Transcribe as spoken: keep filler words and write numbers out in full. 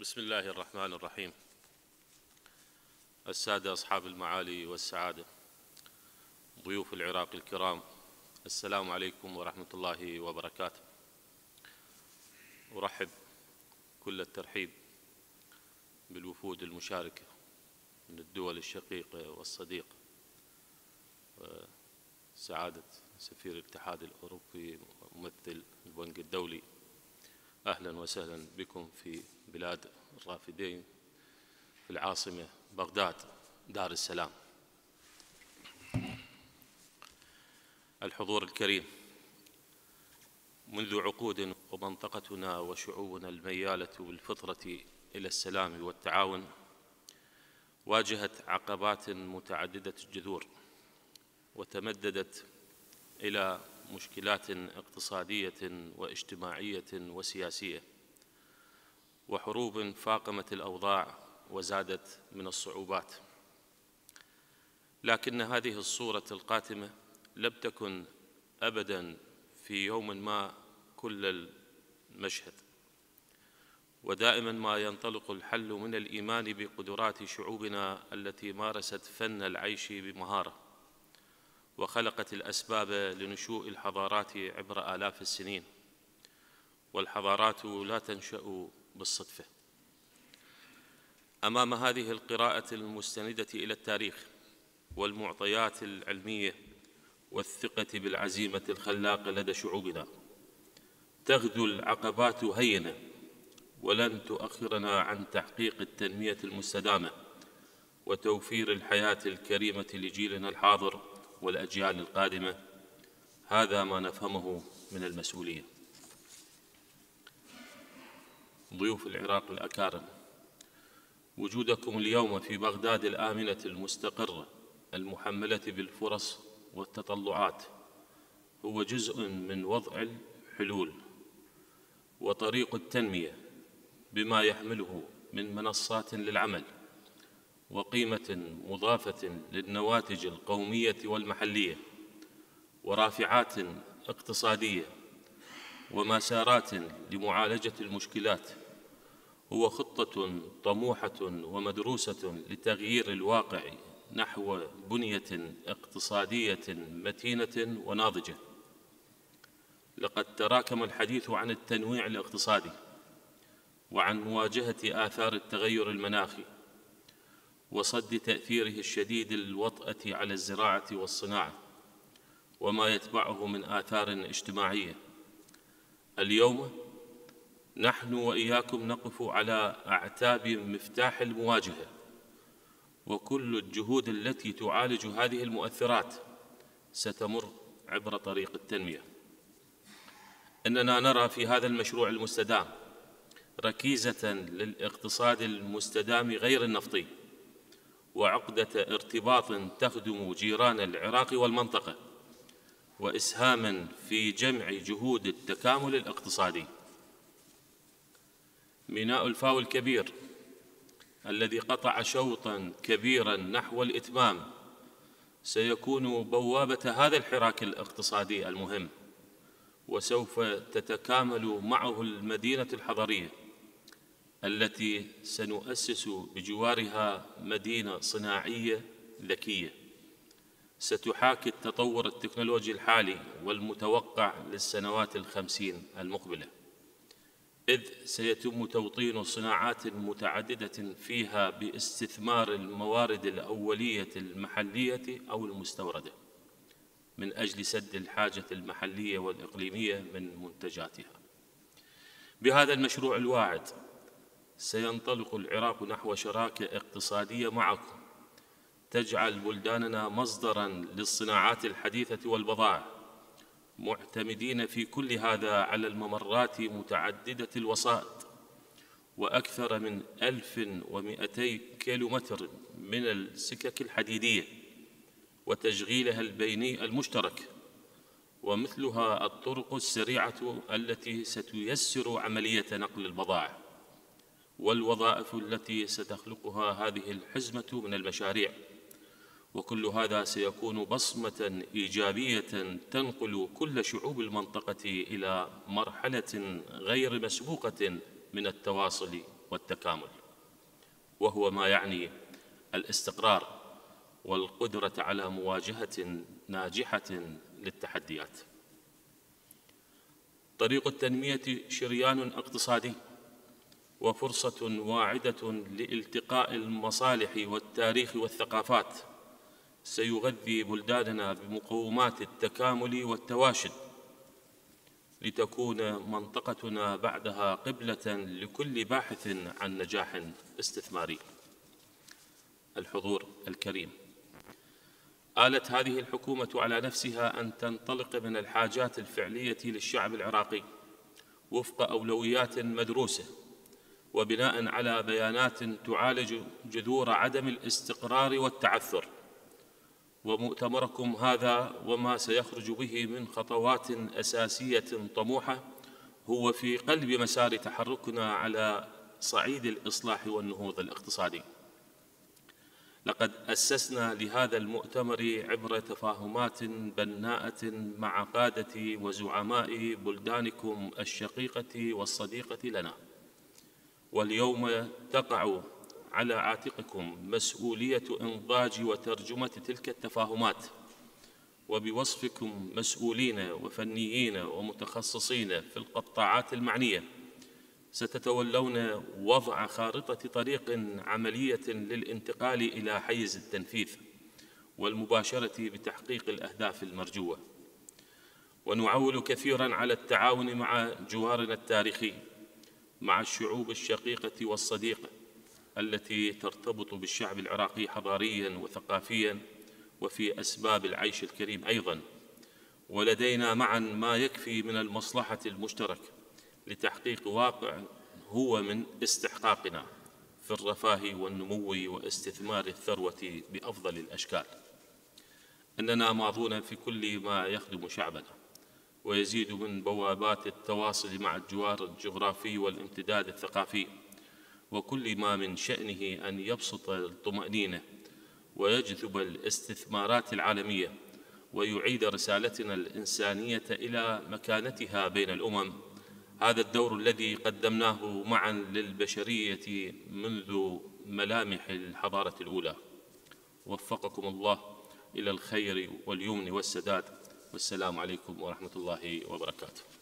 بسم الله الرحمن الرحيم. السادة أصحاب المعالي والسعادة، ضيوف العراق الكرام، السلام عليكم ورحمة الله وبركاته. أرحب كل الترحيب بالوفود المشاركة من الدول الشقيقة والصديقة، سعادة سفير الاتحاد الأوروبي وممثل البنك الدولي، أهلا وسهلا بكم في بلاد الرافدين في العاصمة بغداد دار السلام. الحضور الكريم، منذ عقود ومنطقتنا وشعوبنا الميالة بالفطرة إلى السلام والتعاون واجهت عقبات متعددة الجذور، وتمددت إلى مشكلات اقتصادية واجتماعية وسياسية، وحروب فاقمت الأوضاع وزادت من الصعوبات. لكن هذه الصورة القاتمة لم تكن أبداً في يوم ما كل المشهد، ودائماً ما ينطلق الحل من الإيمان بقدرات شعوبنا التي مارست فن العيش بمهارة، وخلقت الأسباب لنشوء الحضارات عبر آلاف السنين، والحضارات لا تنشأ بالصدفة. أمام هذه القراءة المستندة إلى التاريخ والمعطيات العلمية والثقة بالعزيمة الخلاقة لدى شعوبنا، تغدو العقبات هينة ولن تؤخرنا عن تحقيق التنمية المستدامة وتوفير الحياة الكريمة لجيلنا الحاضر والأجيال القادمة. هذا ما نفهمه من المسؤولية. ضيوف العراق الأكارم، وجودكم اليوم في بغداد الآمنة المستقرة المحملة بالفرص والتطلعات هو جزء من وضع الحلول وطريق التنمية بما يحمله من منصات للعمل وقيمة مضافة للنواتج القومية والمحلية ورافعات اقتصادية ومسارات لمعالجة المشكلات، هو خطة طموحة ومدروسة لتغيير الواقع نحو بنية اقتصادية متينة وناضجة. لقد تراكم الحديث عن التنويع الاقتصادي وعن مواجهة آثار التغير المناخي وصد تأثيره الشديد الوطأة على الزراعة والصناعة وما يتبعه من آثار اجتماعية. اليوم نحن وإياكم نقف على أعتاب مفتاح المواجهة، وكل الجهود التي تعالج هذه المؤثرات ستمر عبر طريق التنمية. إننا نرى في هذا المشروع المستدام ركيزة للاقتصاد المستدام غير النفطي، وعقدة ارتباط تخدم جيران العراق والمنطقة، وإسهاماً في جمع جهود التكامل الاقتصادي. ميناء الفاو الكبير الذي قطع شوطاً كبيراً نحو الإتمام سيكون بوابة هذا الحراك الاقتصادي المهم، وسوف تتكامل معه المدينة الحضرية التي سنؤسس بجوارها مدينة صناعية ذكية ستحاكي التطور التكنولوجي الحالي والمتوقع للسنوات الخمسين المقبلة، إذ سيتم توطين صناعات متعددة فيها باستثمار الموارد الأولية المحلية أو المستوردة من أجل سد الحاجة المحلية والإقليمية من منتجاتها. بهذا المشروع الواعد سينطلق العراق نحو شراكة اقتصادية معكم تجعل بلداننا مصدراً للصناعات الحديثة والبضائع، معتمدين في كل هذا على الممرات متعددة الوسائط وأكثر من ألف ومئتي كيلومتر من السكك الحديدية وتشغيلها البيني المشترك، ومثلها الطرق السريعة التي ستيسر عملية نقل البضائع، والوظائف التي ستخلقها هذه الحزمة من المشاريع. وكل هذا سيكون بصمة إيجابية تنقل كل شعوب المنطقة إلى مرحلة غير مسبوقة من التواصل والتكامل، وهو ما يعني الاستقرار والقدرة على مواجهة ناجحة للتحديات. طريق التنمية شريان اقتصادي وفرصة واعدة لالتقاء المصالح والتاريخ والثقافات سيغذي بلداننا بمقومات التكامل والتواشد، لتكون منطقتنا بعدها قبلة لكل باحث عن نجاح استثماري. الحضور الكريم، آلت هذه الحكومة على نفسها أن تنطلق من الحاجات الفعلية للشعب العراقي وفق أولويات مدروسة وبناء على بيانات تعالج جذور عدم الاستقرار والتعثر. ومؤتمركم هذا وما سيخرج به من خطوات أساسية طموحة هو في قلب مسار تحركنا على صعيد الإصلاح والنهوض الاقتصادي. لقد أسسنا لهذا المؤتمر عبر تفاهمات بناءة مع قادة وزعماء بلدانكم الشقيقة والصديقة لنا، واليوم تقع على عاتقكم مسؤولية إنضاج وترجمة تلك التفاهمات، وبوصفكم مسؤولين وفنيين ومتخصصين في القطاعات المعنية ستتولون وضع خارطة طريق عملية للانتقال إلى حيز التنفيذ والمباشرة بتحقيق الأهداف المرجوة. ونعول كثيراً على التعاون مع جوارنا التاريخي، مع الشعوب الشقيقة والصديقة التي ترتبط بالشعب العراقي حضارياً وثقافياً وفي أسباب العيش الكريم أيضاً. ولدينا معاً ما يكفي من المصلحة المشتركة لتحقيق واقع هو من استحقاقنا في الرفاه والنمو واستثمار الثروة بأفضل الأشكال. إننا ماضون في كل ما يخدم شعبنا ويزيد من بوابات التواصل مع الجوار الجغرافي والامتداد الثقافي، وكل ما من شأنه أن يبسط الطمأنينة ويجذب الاستثمارات العالمية ويعيد رسالتنا الإنسانية إلى مكانتها بين الأمم. هذا الدور الذي قدمناه معا للبشرية منذ ملامح الحضارة الأولى. وفقكم الله إلى الخير واليمن والسداد، والسلام عليكم ورحمة الله وبركاته.